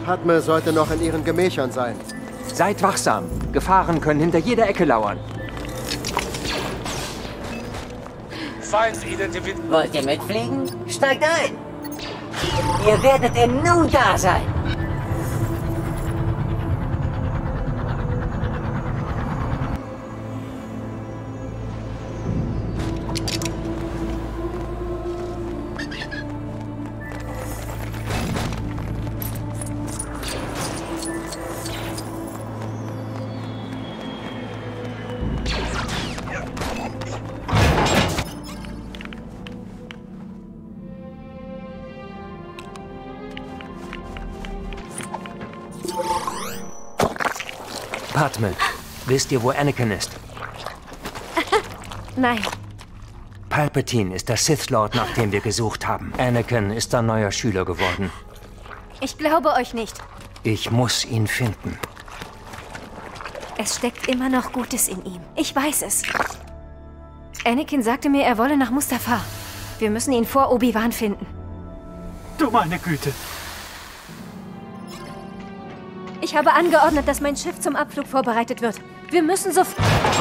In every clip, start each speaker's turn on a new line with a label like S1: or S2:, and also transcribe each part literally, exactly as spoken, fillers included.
S1: Padme sollte noch in ihren Gemächern sein.
S2: Seid wachsam. Gefahren können hinter jeder Ecke lauern.
S3: Feindsidentifiziert. Wollt ihr mitfliegen? Steigt ein! Ihr werdet im Nu da sein!
S2: Padme, wisst ihr, wo Anakin ist?
S4: Nein.
S2: Palpatine ist der Sith Lord, nach dem wir gesucht haben. Anakin ist ein neuer Schüler geworden.
S4: Ich glaube euch nicht.
S2: Ich muss ihn finden.
S4: Es steckt immer noch Gutes in ihm. Ich weiß es. Anakin sagte mir, er wolle nach Mustafar. Wir müssen ihn vor Obi-Wan finden.
S5: Du meine Güte.
S4: Ich habe angeordnet, dass mein Schiff zum Abflug vorbereitet wird. Wir müssen sofort...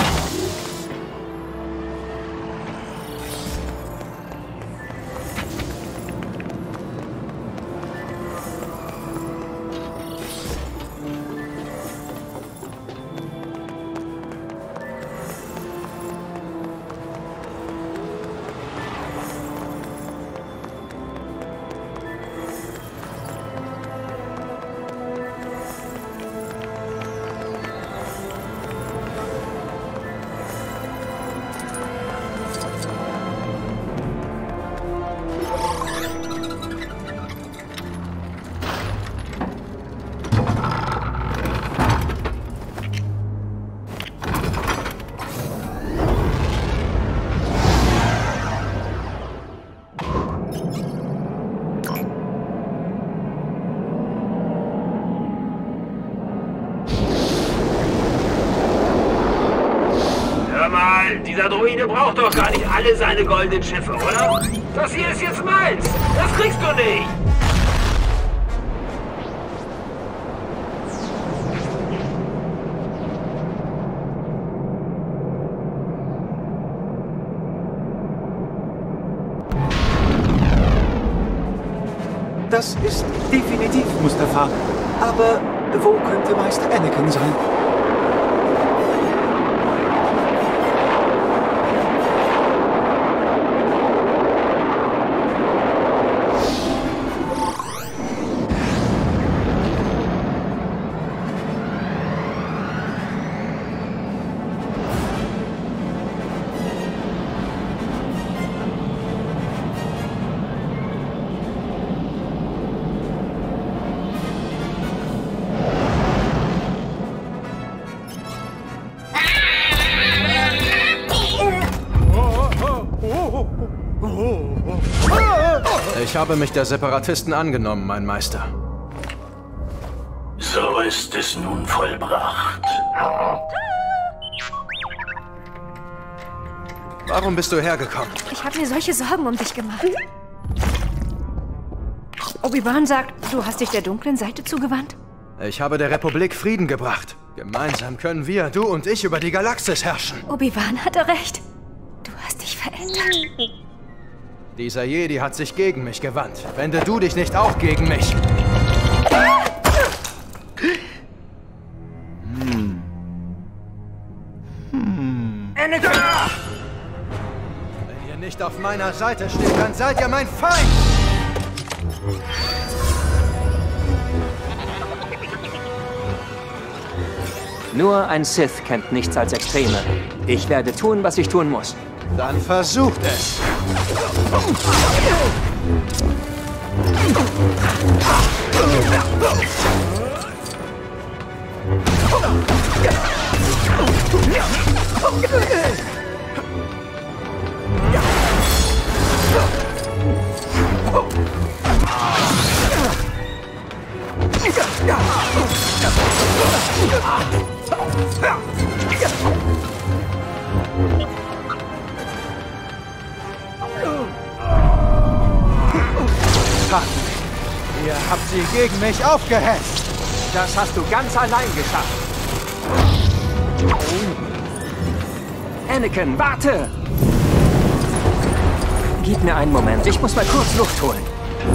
S6: Dieser Droide braucht doch gar nicht alle seine goldenen Schiffe, oder? Das hier ist jetzt meins. Das kriegst du nicht.
S5: Das ist definitiv Mustafar. Aber wo könnte Meister Anakin sein?
S7: Ich habe mich der Separatisten angenommen, mein Meister.
S8: So ist es nun vollbracht.
S7: Warum bist du hergekommen?
S4: Ich habe mir solche Sorgen um dich gemacht. Obi-Wan sagt, du hast dich der dunklen Seite zugewandt?
S7: Ich habe der Republik Frieden gebracht. Gemeinsam können wir, du und ich, über die Galaxis herrschen.
S4: Obi-Wan hatte recht. Du hast dich verändert.
S7: Dieser Jedi hat sich gegen mich gewandt. Wende du dich nicht auch gegen mich. Hm. Hm. Anakin! Wenn ihr nicht auf meiner Seite steht, dann seid ihr mein Feind!
S2: Nur ein Sith kennt nichts als Extreme. Ich werde tun, was ich tun muss.
S7: Dann versucht es. Ihr habt sie gegen mich aufgehetzt.
S2: Das hast du ganz allein geschafft. Anakin, warte! Gib mir einen Moment. Ich muss mal kurz Luft holen.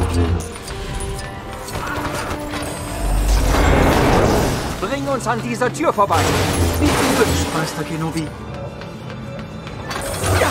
S2: Bring uns an dieser Tür vorbei.
S5: Wie ihr wünscht, Meister Kenobi.
S2: Ja.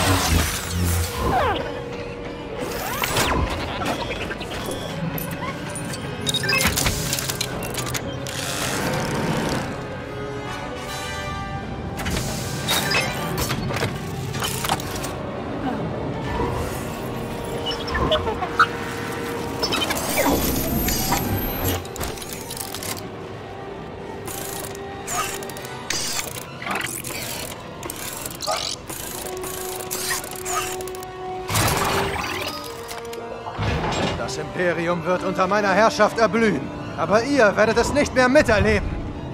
S7: Das Imperium wird unter meiner Herrschaft erblühen. Aber ihr werdet es nicht mehr miterleben.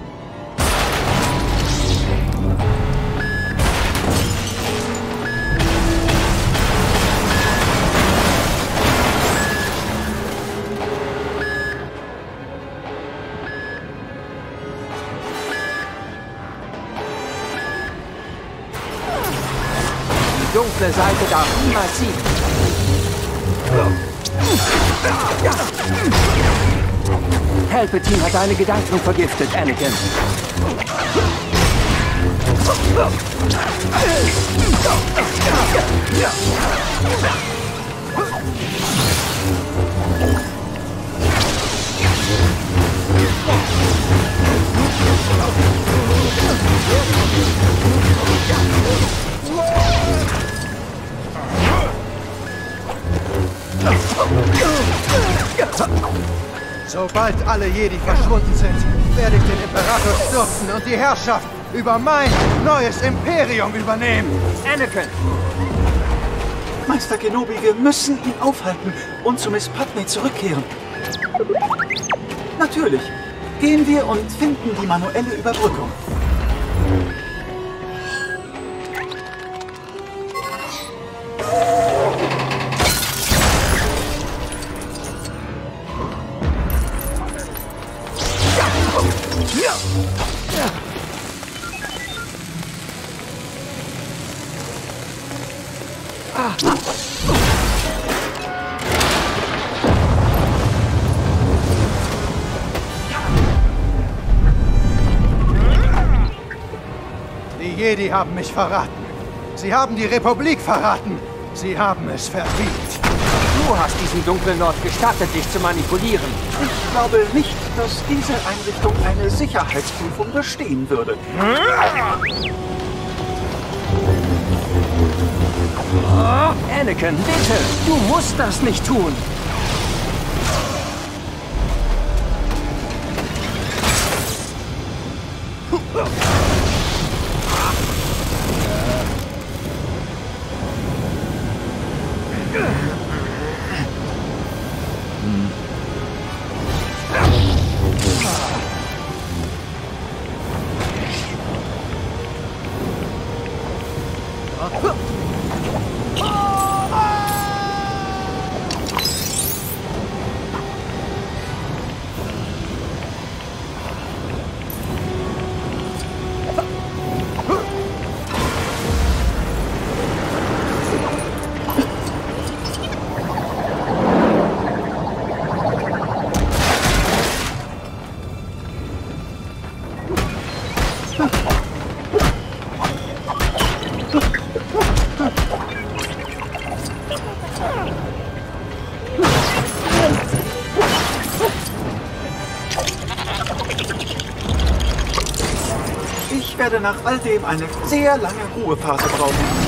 S2: Die dunkle Seite darf niemals siegen. Palpatine hat deine Gedanken vergiftet, Anakin.
S7: Sobald alle Jedi verschwunden sind, werde ich den Imperator stürzen und die Herrschaft über mein neues Imperium übernehmen.
S2: Anakin!
S5: Meister Kenobi, wir müssen ihn aufhalten und zu Miss Padmé zurückkehren. Natürlich. Gehen wir und finden die manuelle Überbrückung.
S7: Die Jedi haben mich verraten. Sie haben die Republik verraten. Sie haben es verdient.
S2: Du hast diesem dunklen Lord gestattet, dich zu manipulieren.
S5: Ich glaube nicht, dass diese Einrichtung eine Sicherheitsprüfung bestehen würde.
S2: Anakin, bitte! Du musst das nicht tun!
S5: Ich werde nach all dem eine sehr lange Ruhephase brauchen.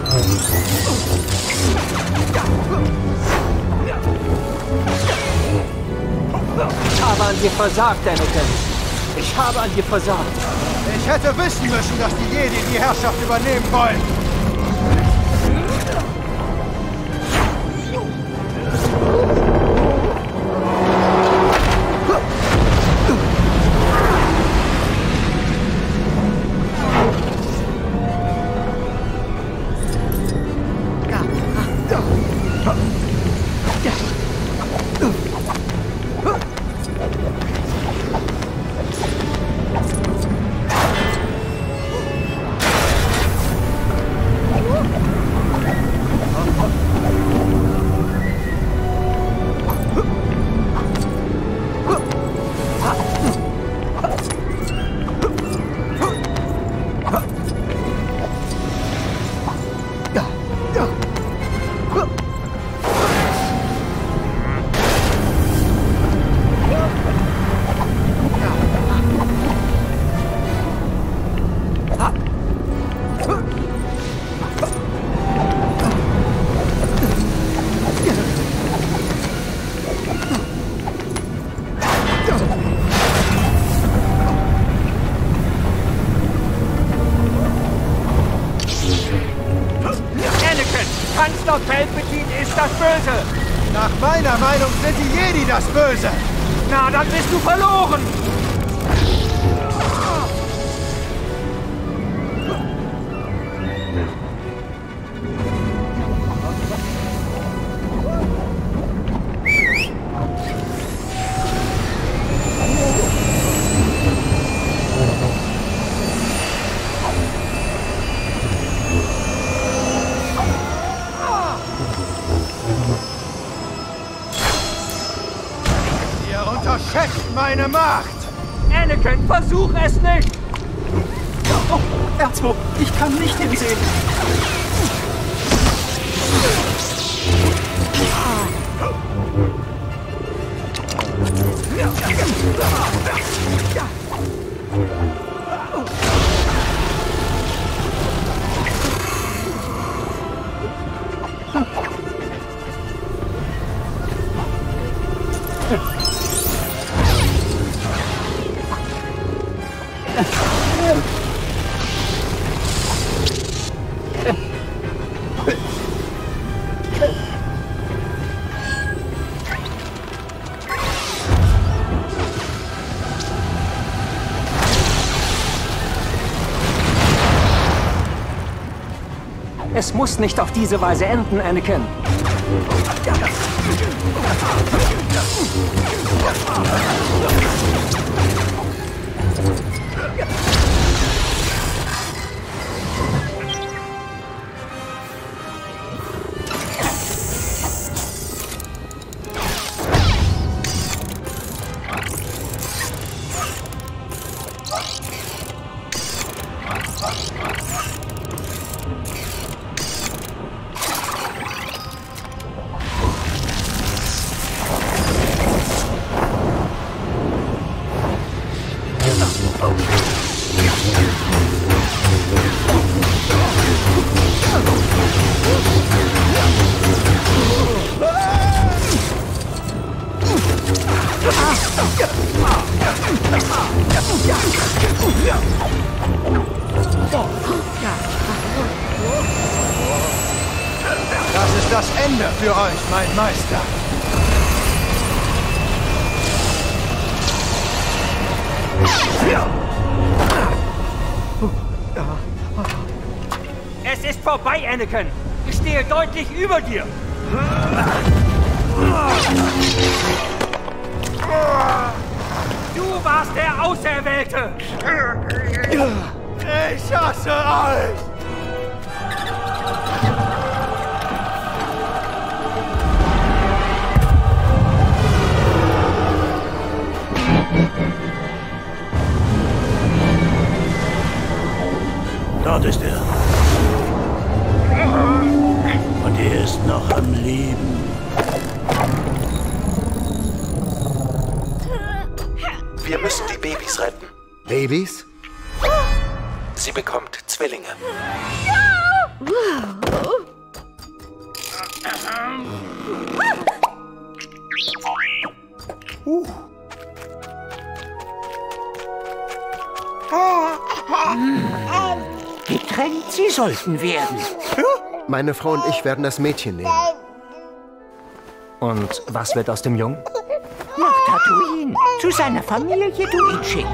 S5: Ich habe an dir versagt, Anakin. Ich habe an dir versagt.
S7: Ich hätte wissen müssen, dass die Jedi die Herrschaft übernehmen wollen.
S5: Kanzler Palpatine ist das Böse!
S7: Nach meiner Meinung sind die Jedi das Böse!
S5: Na, dann bist du verloren!
S7: Unterschätzt meine Macht!
S5: Anakin, versuch es nicht! Oh, R zwei, ich kann nicht hinsehen. Es muss nicht auf diese Weise enden, Anakin.
S7: Das ist das Ende für euch, mein Meister.
S5: Es ist vorbei, Anakin. Ich stehe deutlich über dir. Du warst der Auserwählte.
S7: Ich hasse euch.
S8: Dort ist er. Und er ist noch am Leben.
S9: Wir müssen die Babys retten.
S1: Babys?
S9: Sie bekommt Zwillinge.
S4: Ja!
S8: Uh.
S3: Getrennt sie sollten werden.
S1: Meine Frau und ich werden das Mädchen nehmen.
S2: Und was wird aus dem Jungen?
S3: Nach Tatooine. Zu seiner Familie, du ihn schickst.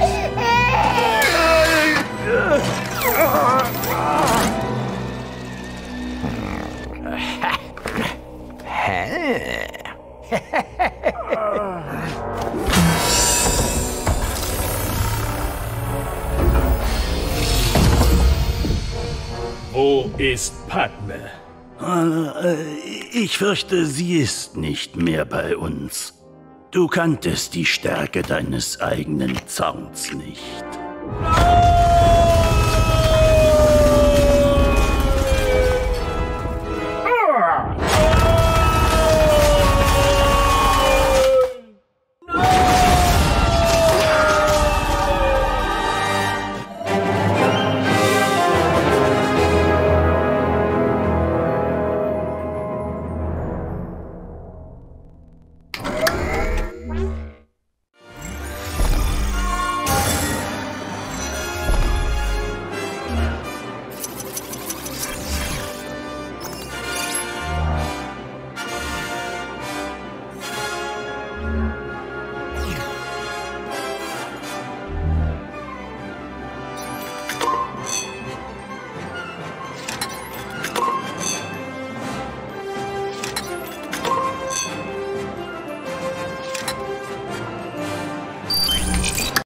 S10: Wo ist Padme?
S8: Ich fürchte, sie ist nicht mehr bei uns. Du kanntest die Stärke deines eigenen Zorns nicht.
S10: Ah!